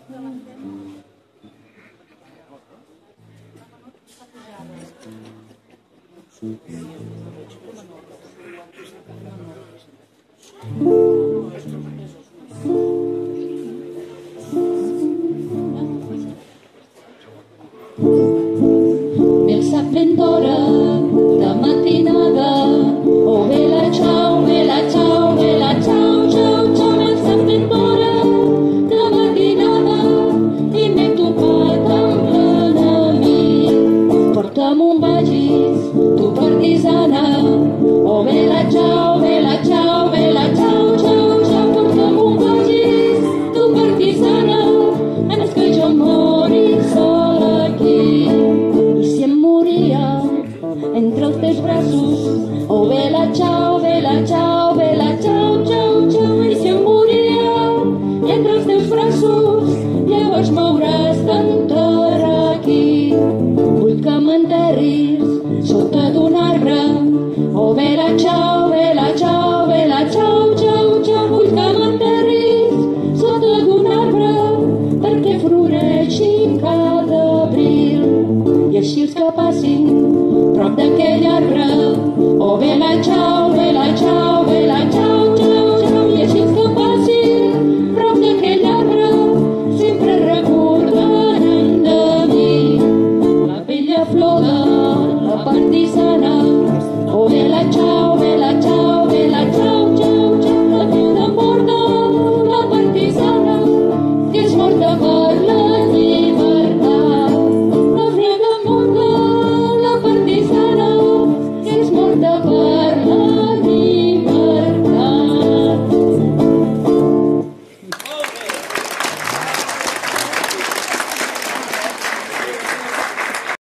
Nel sac ben d'hora de matinada, oh vela ciao, ciao, ciao, ciao, nel sac ben d'hora de matinada i m'he topat amb l'enemic. Porta'm un vagis, tu partisana, oh vela ciao, ciao, ciao, ciao, porta'm un vagis, tu partisana, abans que jo mori sola aquí. I si em moria entre els teus braços